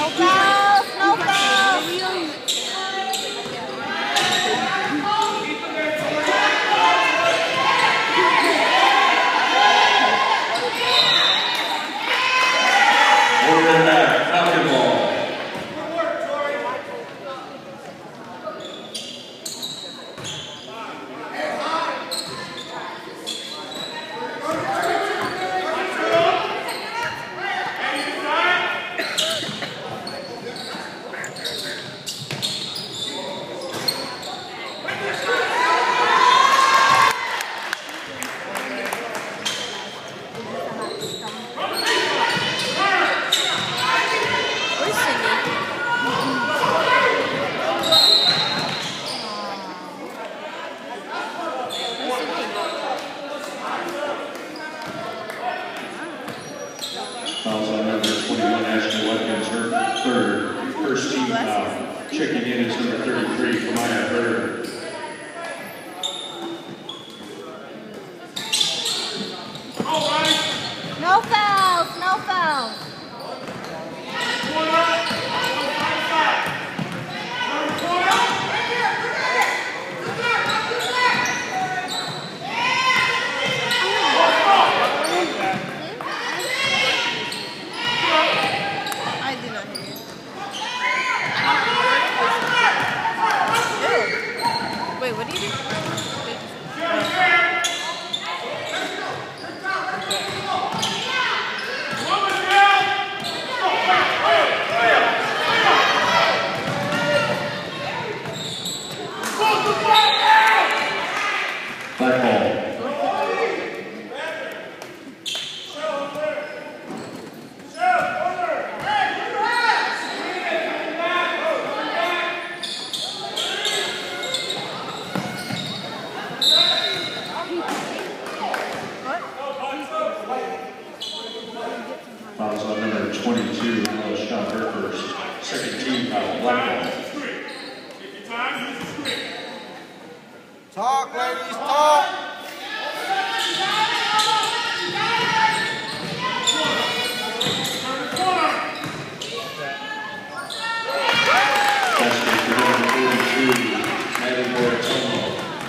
fouls, no fouls. We're back, Falcon ball. Fouls on number 21, Ashley Watkins, her third. First team foul. Checking in is number 33, Kamaya Bird. No fouls, no fouls. Wait, what do you do? Black ball. Fouls on number 22, Alice shot her first. Second team foul, black ball. Talk, ladies, talk. Basket for number 42, Maddie Bortomo.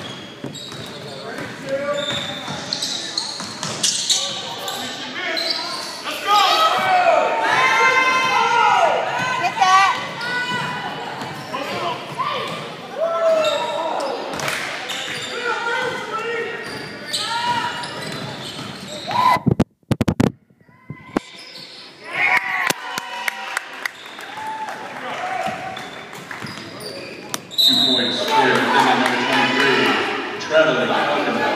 Points for number 23, traveling Falcon ball.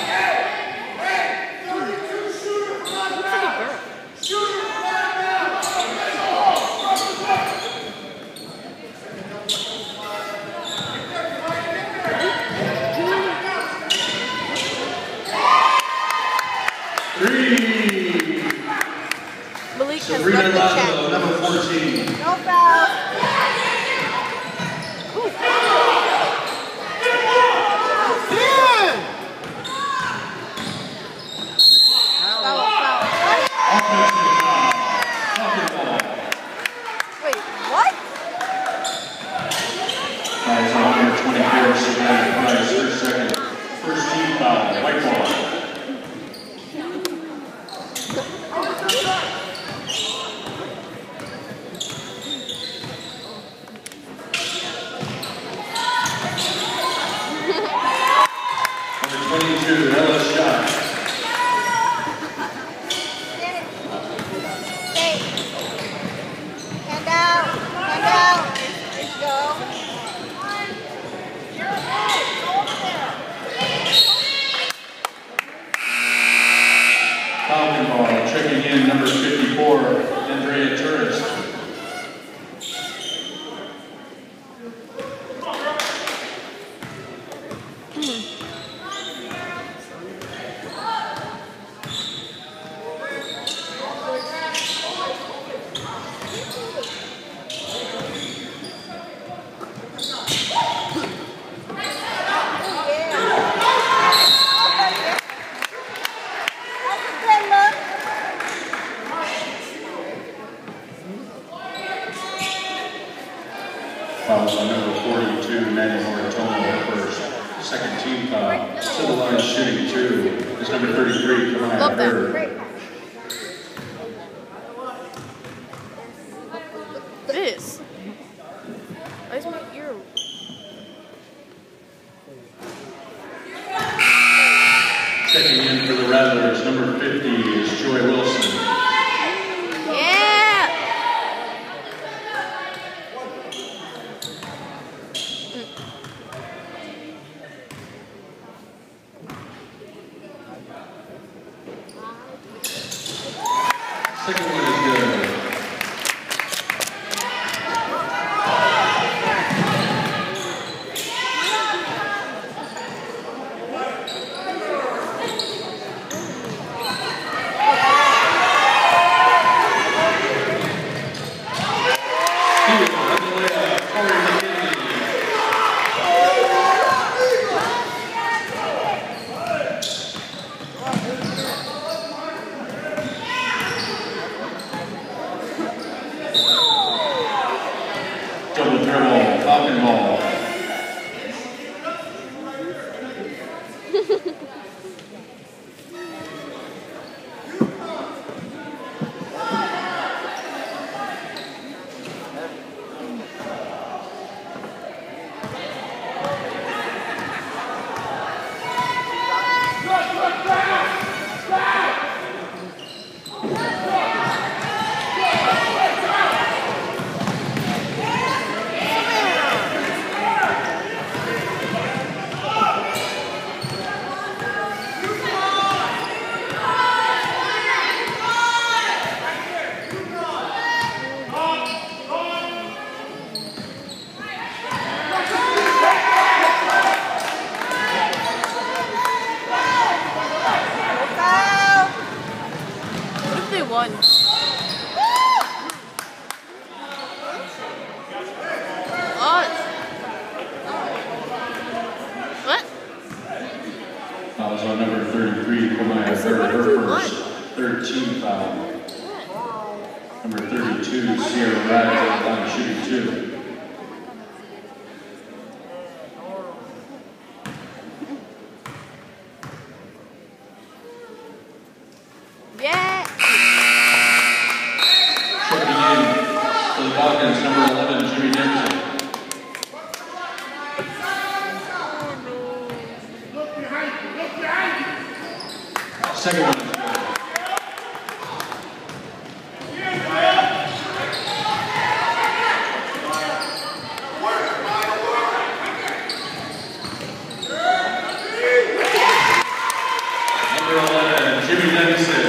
Three. Malik has Sabrina left the chat. Lazo, number 14. No fouls. Yeah. Fouls on number 42, Manny Moratomo, first. Second team foul. To the line shooting 2 is number 33, Kamaya Bird. This. Where's my ear? Checking in for the Rattlers, number 50 is Joy Wilson. Yeah! Second one is good. Double dribble, Falcon ball. One. What? Fouls on number 33, Kamaya Bird, her first. Third team foul. Number 32, Sierra Radcliffe, line shooting 2. Yeah! Checking in for the Falcons, number 11, Jimmy Dempsey. Second one is good. Number 11, Jimmy Dempsey.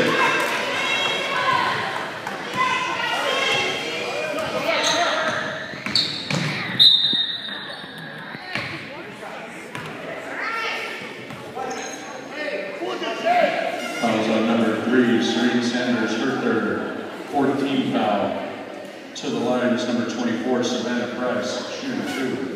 Fouls on number 3, Serene Sanders, her third. 14 foul. To the line is number 24, Savannah Price, shooting 2.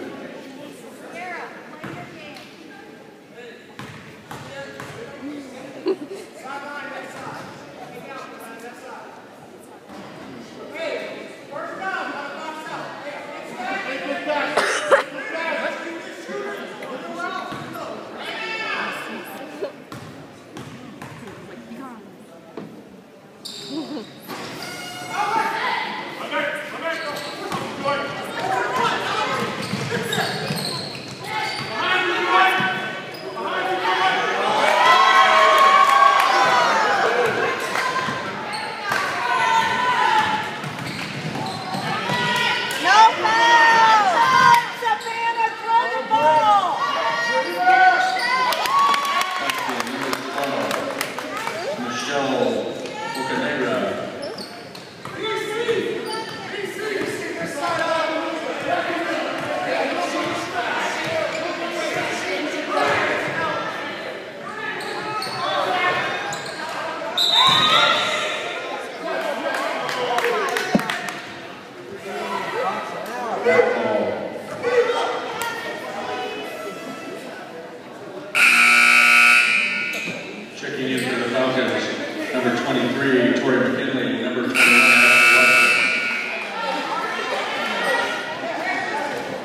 Checking in for the Falcons, number 23, Tori McKinley, number 21,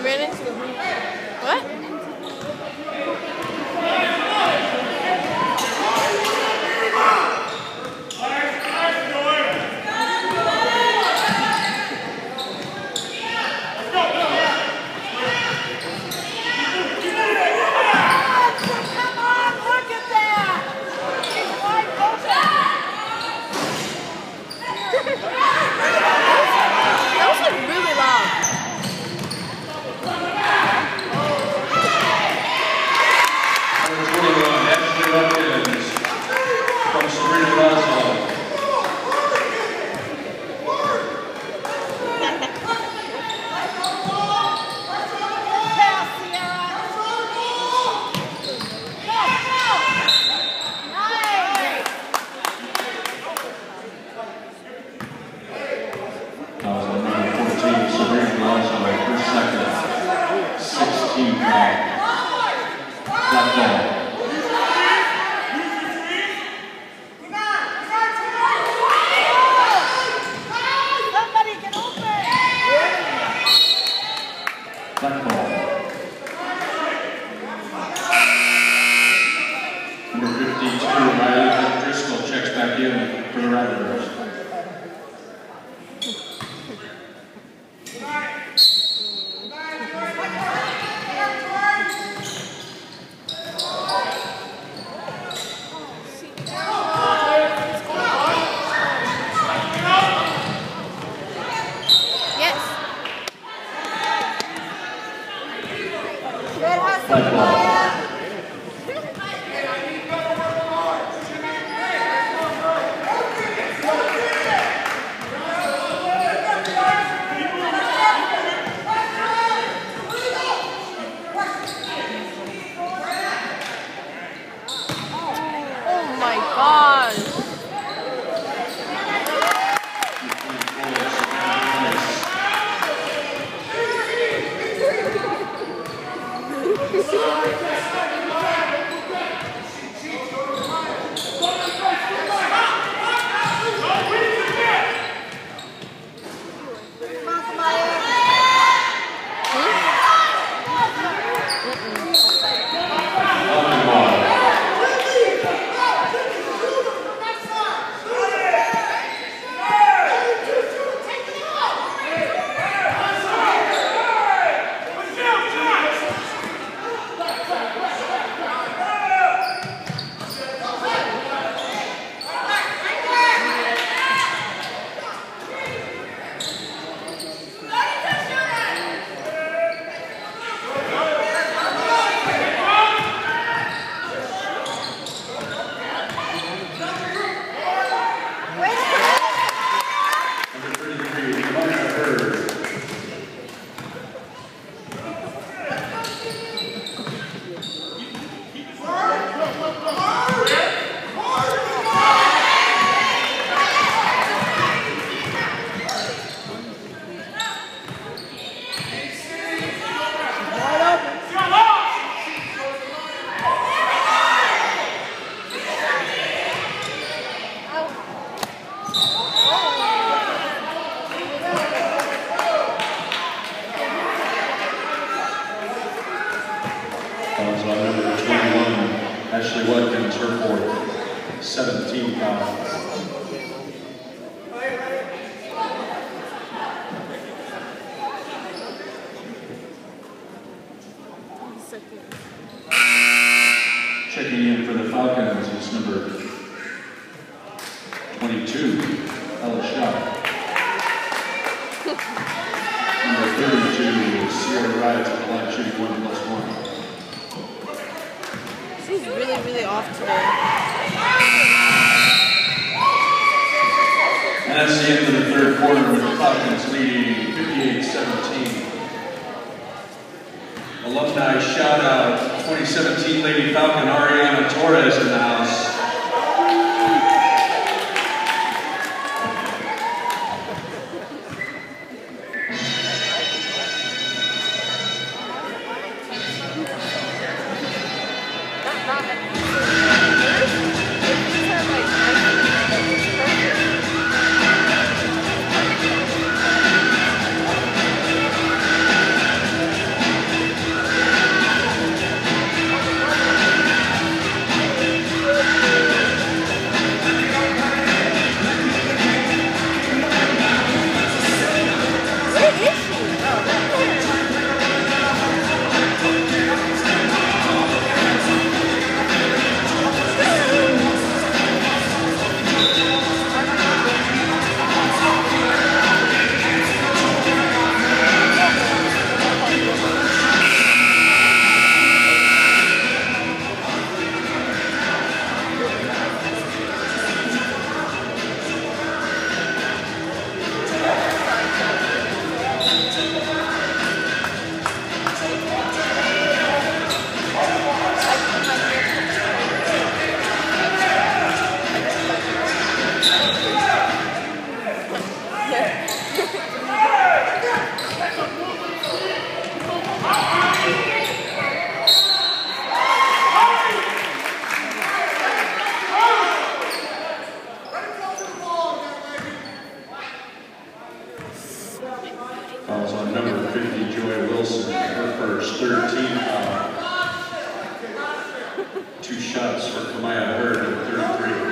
Brandon? What? That was like really loud. Checking in for the Falcons is number 22, Ella Shaw. Number 32, Sierra Rides at the line shooting 1+1. She's really, really off today. And that's the end of the third quarter with the Falcons leading 58-17. Alumni shout out 2017 Lady Falcon Ariana Torres in the house. Wilson, her first, third team foul. 2 shots for Kamaya Hurd, number 33.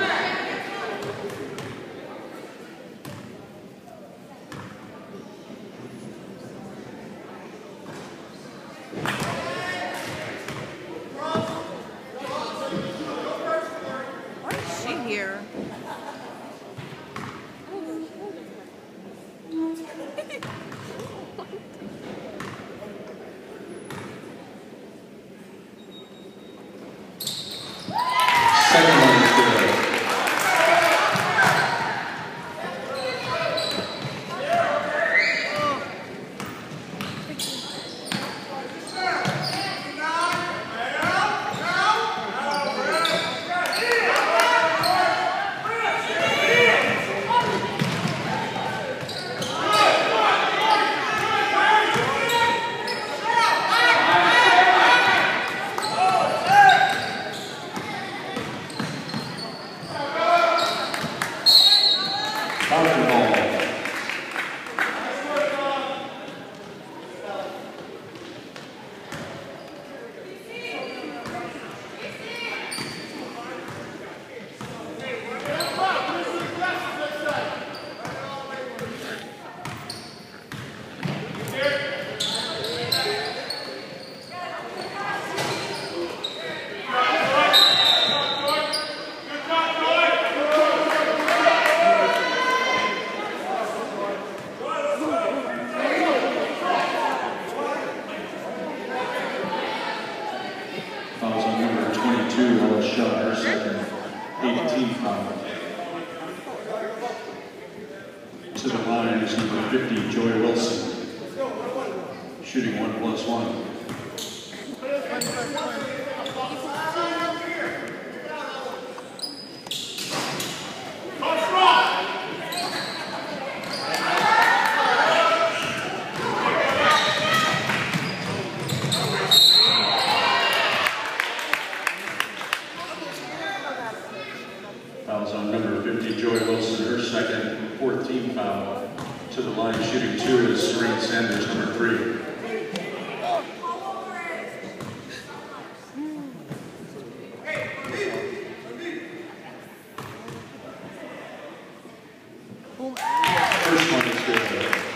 Why is she here? Second one is good. Fouls on number 22, Ella Shaw, her second, 18 foul. To the line is number 50, Joy Wilson, shooting 1+1. Fouls on number 50, Joy Wilson, her second, 14 foul. To the line, shooting 2 is Serene Sanders, number 3. First one is good.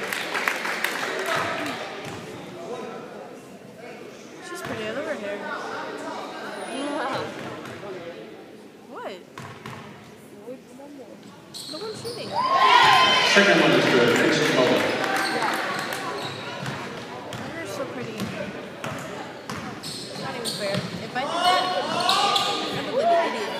She's pretty. I love her hair. What? No one's shooting. Second one is good. Next color. Her hair's so pretty. It's not even fair. If I did that, I'd look like an idiot.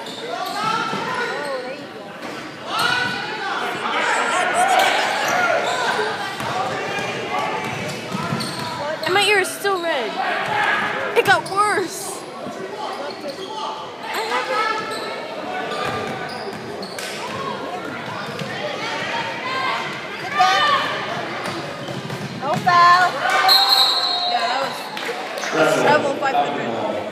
And my ear is still red. It got worse. I haven't. No foul. Yeah, that was travel 500.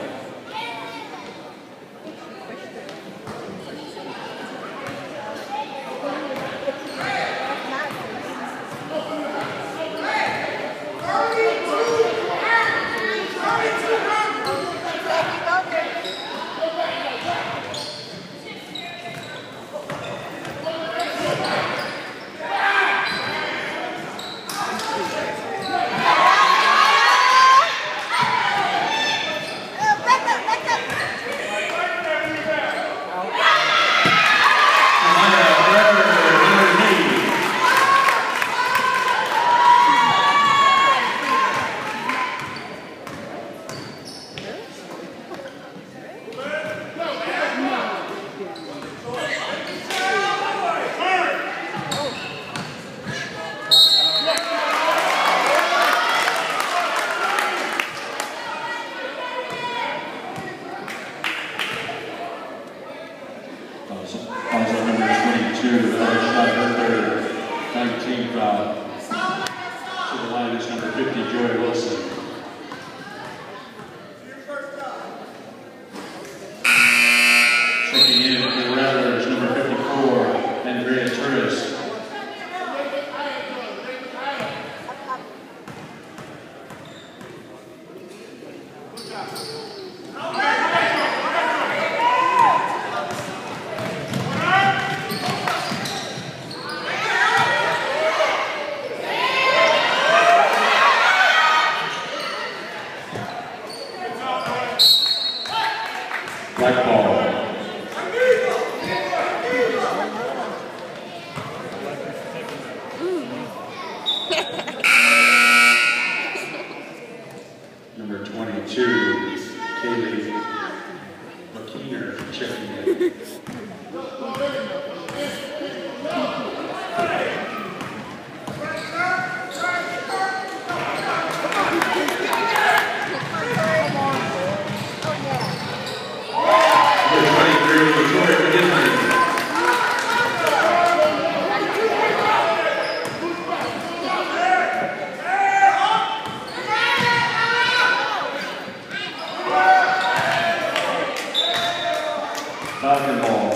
Fouls on number 22, Ella Shaw, her third, 19 foul. To the line is number 50, Joy Wilson. Checking in for the Rattlers, number 54, Andrea Torres. Black ball. Number 22, Kaylee McKeener checking in. Falcon ball.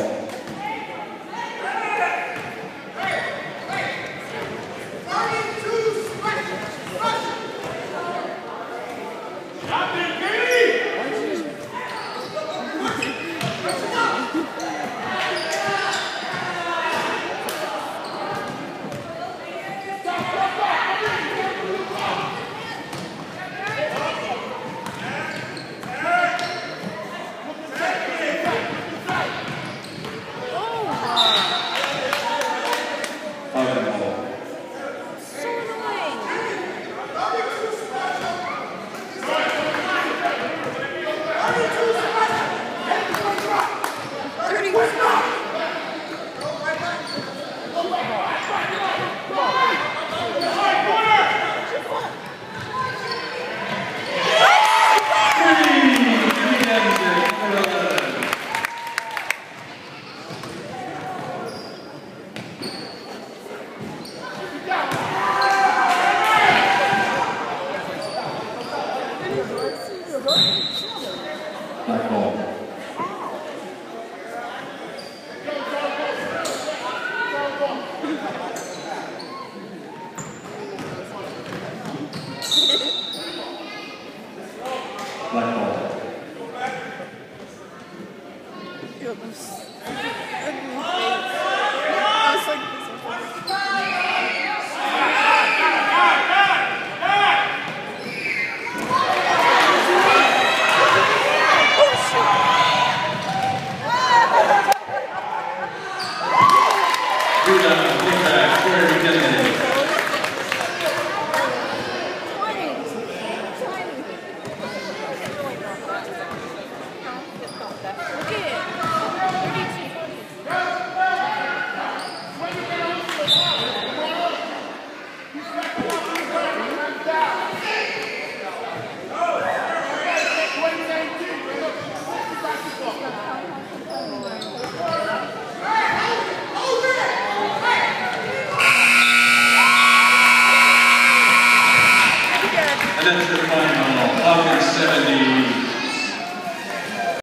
Black ball. Black ball. And that's your final, August 70.